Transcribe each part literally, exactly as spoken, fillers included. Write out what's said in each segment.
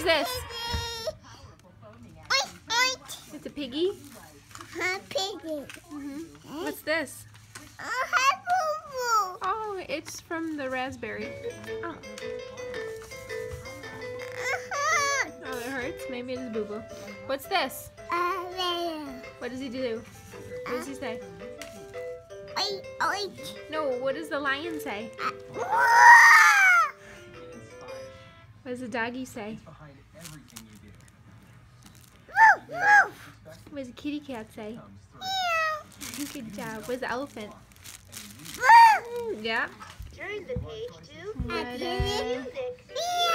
this? It's a piggy? A piggy. Mm-hmm. What's this? Oh, Oh, it's from the raspberry. Oh. Oh, it hurts? Maybe it's Boo Boo. What's this? What does he do? What does he say? Oink, oink. No, what does the lion say? What does the doggy say? What does the kitty cat say? Good job. What does the elephant? Yeah. Turn the page to What, uh, music.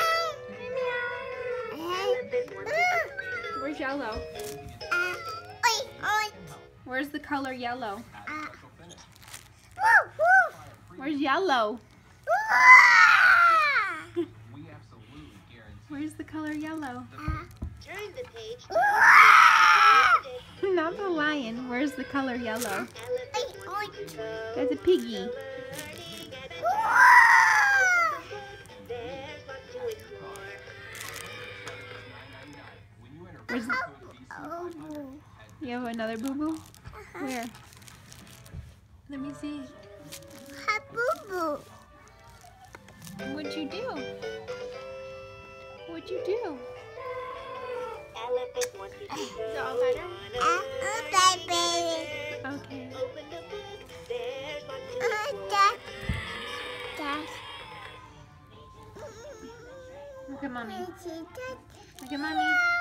Where's yellow? Where's the color yellow? Where's yellow? Where's the color yellow? Turn the page to music. Not the lion. Where's the color yellow? That's a piggy. Where's the... You have another Boo Boo? Where? Let me see. What'd you do? What'd you do? Elephant wants to Is it all better? Okay. open the book. There's one to Look at mommy. Look at mommy.